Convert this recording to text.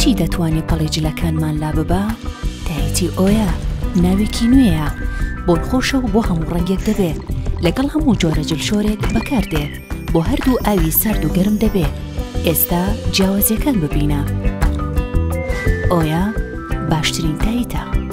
چی دەتوانێت پەڵی جلەکانمان لا ببا؟ تایەتی ئۆیە ناوێکی نوێیە بۆن خۆشە و بۆ هەموو ڕەنگێک دەبێت لەگەڵ هەموو جۆرە جلشۆرێک بەکاردێ بۆ هەردوو ئاوی سارد و گەرم دەبێت. ئێستا جیاوازیەکان ببینە. ئۆیە باشترین تاییتە.